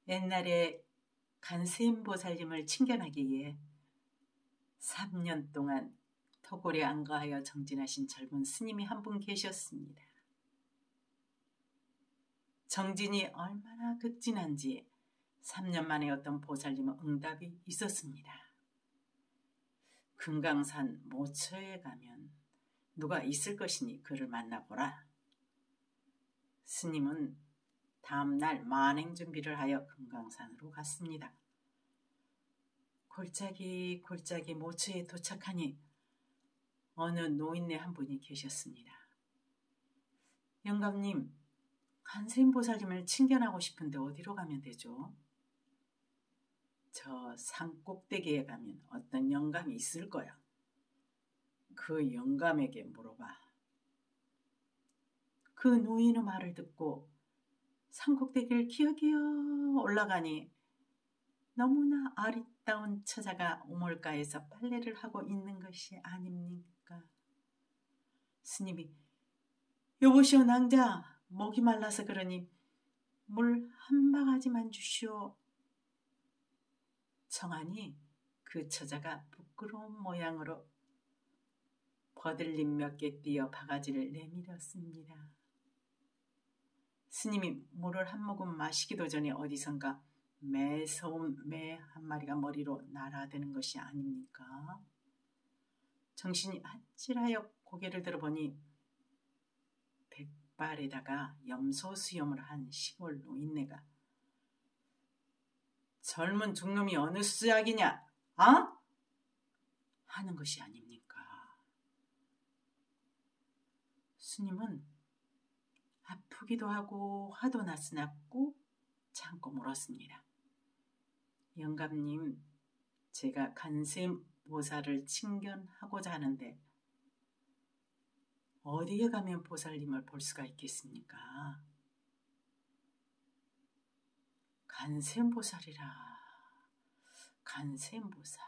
옛날에 간세음보살님을 친견하기 위해 3년 동안 토골에 안가하여 정진하신 젊은 스님이 한 분 계셨습니다. 정진이 얼마나 극진한지 3년 만에 어떤 보살님은 응답이 있었습니다. 금강산 모처에 가면 누가 있을 것이니 그를 만나보라. 스님은 다음날 만행 준비를 하여 금강산으로 갔습니다. 골짜기 모처에 도착하니 어느 노인네 한 분이 계셨습니다. 영감님, 간세음보살님을 친견하고 싶은데 어디로 가면 되죠? 저 산 꼭대기에 가면 어떤 영감이 있을 거야. 그 영감에게 물어봐. 그 노인의 말을 듣고 산 꼭대기를 기어기어 올라가니 너무나 아리따운 처자가 우물가에서 빨래를 하고 있는 것이 아닙니까? 스님이 여보시오 낭자, 목이 말라서 그러니 물 한 바가지만 주시오. 청하니 그 처자가 부끄러운 모양으로 버들림 몇 개 띄어 바가지를 내밀었습니다. 스님이 물을 한 모금 마시기도 전에 어디선가 매서운 매 한 마리가 머리로 날아드는 것이 아닙니까? 정신이 아찔하여 고개를 들어보니 백발에다가 염소수염을 한 시골 노인네가 젊은 중놈이 어느 수약이냐? 하는 것이 아닙니까? 스님은 아프기도 하고 화도 났으나 꾹 참고 물었습니다. 영감님, 제가 간세음보살을 친견하고자 하는데 어디에 가면 보살님을 볼 수가 있겠습니까? 간세음보살이라. 간세음보살.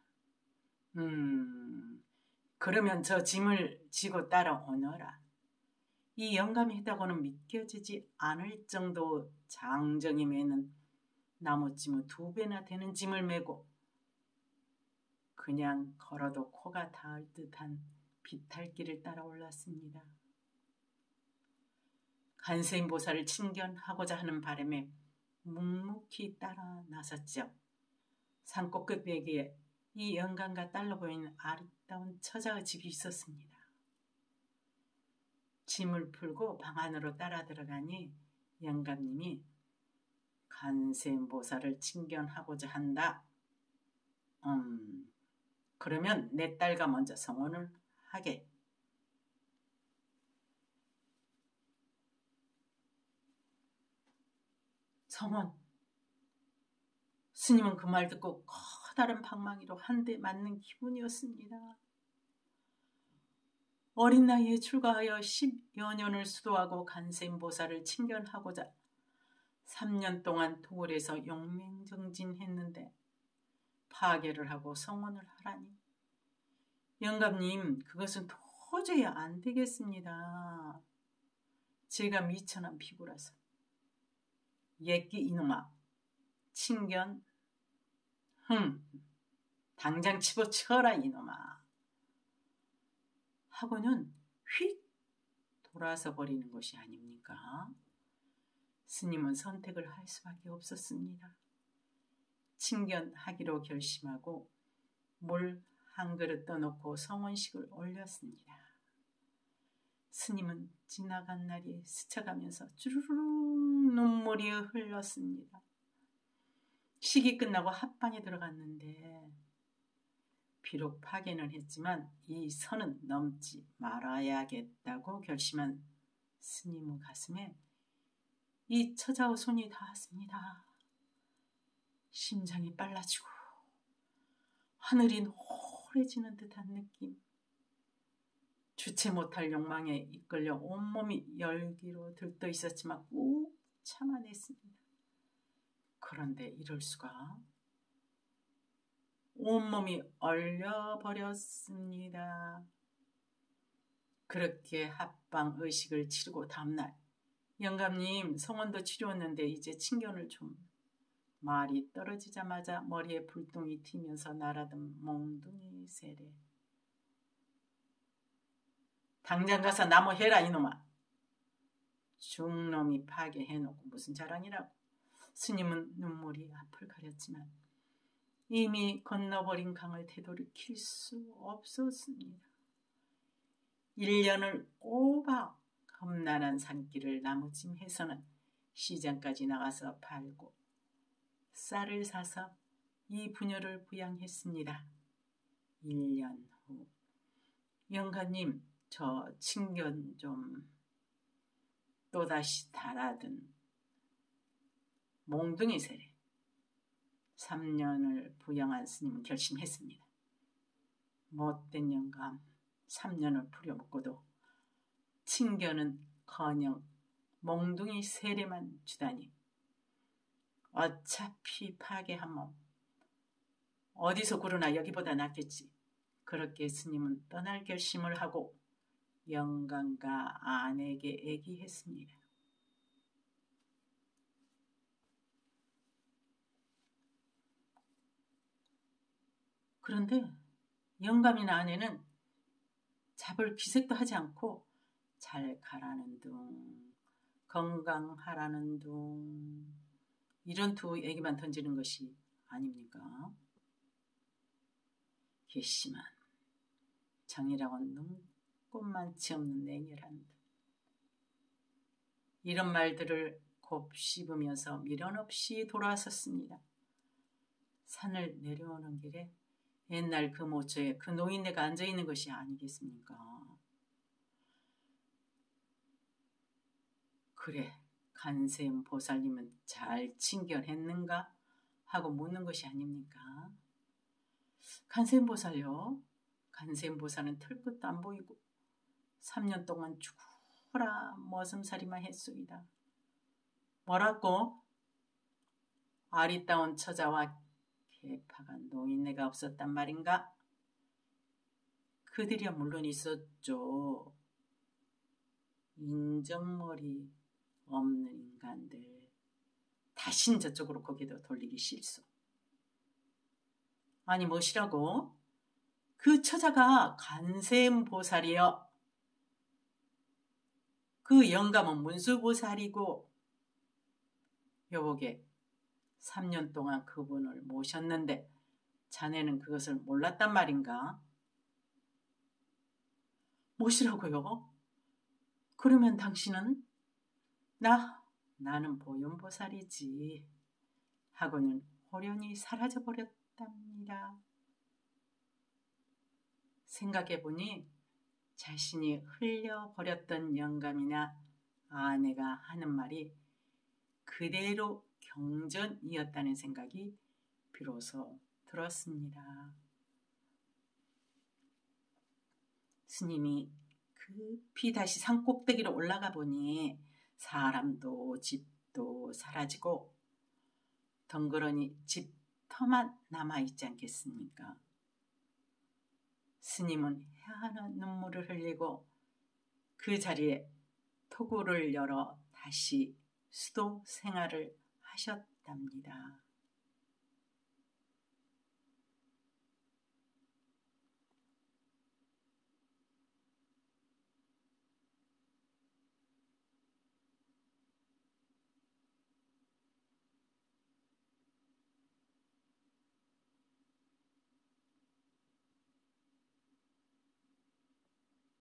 그러면 저 짐을 지고 따라오너라. 이 영감이 했다고는 믿겨지지 않을 정도 장정이 매는 나무짐의 2배나 되는 짐을 메고 그냥 걸어도 코가 닿을 듯한 비탈길을 따라 올랐습니다. 간세음보살을 친견하고자 하는 바람에 묵묵히 따라 나섰죠. 산꽃 끝배기에 이 영감과 딸로 보이는 아리따운 처자의 집이 있었습니다. 짐을 풀고 방 안으로 따라 들어가니 영감님이 간세음보살을 친견하고자 한다. 그러면 내 딸과 먼저 성혼을 하게. 성혼. 스님은 그 말 듣고 커다란 방망이로 한 대 맞는 기분이었습니다. 어린 나이에 출가하여 10여 년을 수도하고 간세음보살을 친견하고자 3년 동안 토굴에서 용맹정진했는데 파괴를 하고 성혼을 하라니. 영감님, 그것은 도저히 안 되겠습니다. 제가 미천한 피부라서. 예끼 이놈아, 친견? 당장 집어치워라 이놈아. 하고는 휙 돌아서 버리는 것이 아닙니까? 스님은 선택을 할 수밖에 없었습니다. 친견하기로 결심하고 물 한 그릇 떠놓고 성혼식을 올렸습니다. 스님은 지나간 날이 스쳐가면서 주르륵 눈물이 흘렀습니다. 식이 끝나고 합방에 들어갔는데 비록 파괴는 했지만 이 선은 넘지 말아야겠다고 결심한 스님의 가슴에 이 처자의 손이 닿았습니다. 심장이 빨라지고 하늘이 노래지는 듯한 느낌. 주체 못할 욕망에 이끌려 온몸이 열기로 들떠 있었지만 꾹 참아냈습니다. 그런데 이럴 수가. 온몸이 얼려버렸습니다. 그렇게 합방 의식을 치르고 다음날 영감님 성혼도 치루었는데 이제 친견을 좀 말이 떨어지자마자 머리에 불똥이 튀면서 날아든 몽둥이 세례. 당장 가서 나무 해라 이놈아. 중놈이 파괴해놓고 무슨 자랑이라고. 스님은 눈물이 앞을 가렸지만 이미 건너버린 강을 되돌이킬 수 없었습니다. 1년을 꼬박 험난한 산길을 나무짐해서는 시장까지 나가서 팔고 쌀을 사서 이 부녀를 부양했습니다. 1년 후. 영가님, 저 친견 좀 또다시 달아든 몽둥이 세례. 3년을 부양한 스님은 결심했습니다. 못된 영감 3년을 부려먹고도 친견은 커녕 몽둥이 세례만 주다니. 어차피 파괴한 몸 어디서 구르나 여기보다 낫겠지. 그렇게 스님은 떠날 결심을 하고 영감과 아내에게 얘기했습니다. 그런데 영감이나 아내는 잡을 기색도 하지 않고 잘 가라는 둥, 건강하라는 둥, 이런 두 얘기만 던지는 것이 아닙니까? 괘씸한 정이라곤 눈꼽만치 없는 냉혈한 듯. 이런 말들을 곱씹으면서 미련 없이 돌아섰습니다. 산을 내려오는 길에 옛날 그 모처에 그 노인네가 앉아있는 것이 아니겠습니까? 그래, 간세음 보살님은 잘 친견했는가? 하고 묻는 것이 아닙니까? 간세음 보살요? 간세음 보살은 털끝도 안 보이고 3년 동안 죽어라 머슴살이만 했소이다. 뭐라고? 아리따운 처자와 개파간 노인네가 없었단 말인가? 그들이야 물론 있었죠. 인정머리 없는 인간들. 다신 저쪽으로 고개도 돌리기 싫소. 아니 무엇이라고? 그 처자가 간세음보살이여. 그 영감은 문수보살이고 여보게 3년 동안 그분을 모셨는데 자네는 그것을 몰랐단 말인가? 무엇이라고요? 그러면 당신은? 나는 보현보살이지 하고는 호련히 사라져버렸답니다. 생각해보니 자신이 흘려버렸던 영감이나 아내가 하는 말이 그대로 경전이었다는 생각이 비로소 들었습니다. 스님이 급히 다시 산꼭대기로 올라가 보니 사람도 집도 사라지고 덩그러니 집터만 남아있지 않겠습니까? 스님은 해하는 눈물을 흘리고 그 자리에 토구를 열어 다시 수도 생활을 하셨답니다.